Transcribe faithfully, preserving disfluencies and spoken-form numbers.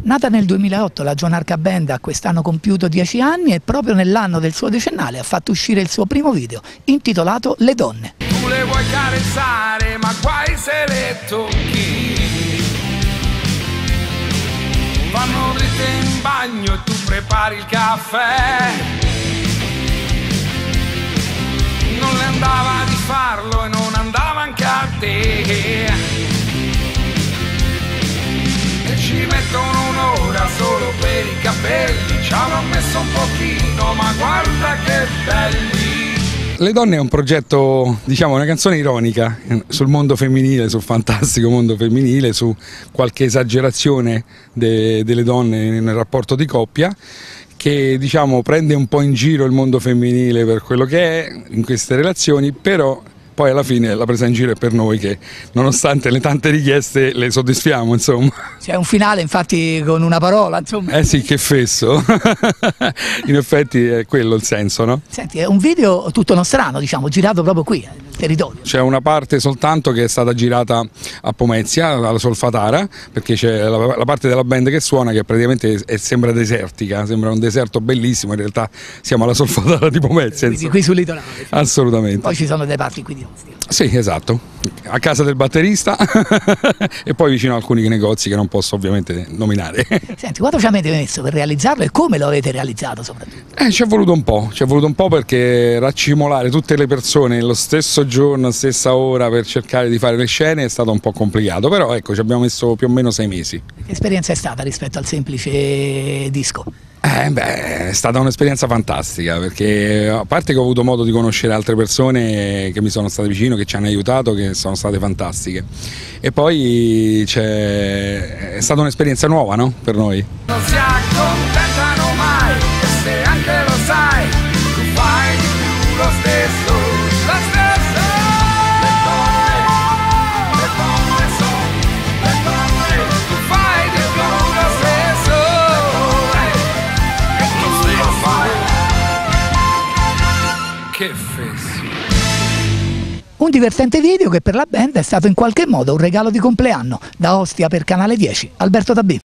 Nata nel duemilaotto, la Gionarca Band ha quest'anno compiuto dieci anni e proprio nell'anno del suo decennale ha fatto uscire il suo primo video, intitolato Le Donne. Tu le vuoi carezzare, ma guai se le tocchi. Vanno dritte in bagno e tu prepari il caffè. Non le andava di farlo e non andava anche a te. Ci mettono un'ora solo per i capelli, ci avrò messo un pochino, ma guarda che belli. Le Donne è un progetto, diciamo, una canzone ironica sul mondo femminile, sul fantastico mondo femminile, su qualche esagerazione de, delle donne nel rapporto di coppia, che diciamo prende un po' in giro il mondo femminile per quello che è in queste relazioni, però poi alla fine la presa in giro è per noi che nonostante le tante richieste le soddisfiamo, insomma. C'è un finale infatti con una parola, insomma. Eh sì, che fesso. In effetti è quello il senso, no? Senti, è un video tutto nostrano, diciamo, girato proprio qui, nel territorio. C'è una parte soltanto che è stata girata a Pomezia, alla Solfatara, perché c'è la, la parte della band che suona che praticamente è, è, sembra desertica, sembra un deserto bellissimo, in realtà siamo alla Solfatara di Pomezia. Quindi qui sul litorale. Assolutamente. Poi ci sono dei parti qui di Ostia. Sì, esatto, a casa del batterista e poi vicino a alcuni negozi che non posso ovviamente nominare. Senti, quanto ci avete messo per realizzarlo e come lo avete realizzato soprattutto? Eh, ci è voluto un po', ci è voluto un po' perché raccimolare tutte le persone nello stesso giorno, stessa ora per cercare di fare le scene è stato un po' complicato, però ecco ci abbiamo messo più o meno sei mesi. Che esperienza è stata rispetto al semplice disco? Eh, beh, è stata un'esperienza fantastica perché a parte che ho avuto modo di conoscere altre persone che mi sono state vicino, che ci hanno aiutato, che sono state fantastiche e poi è stata un'esperienza nuova, no? Per noi. Non si accontentano mai e se anche lo sai tu fai di più lo stesso, lo stesso. Le donne, le donne sono, le donne, tu fai di più lo stesso. Che fesso. Un divertente video che per la band è stato in qualche modo un regalo di compleanno. Da Ostia per Canale dieci, Alberto Dabì.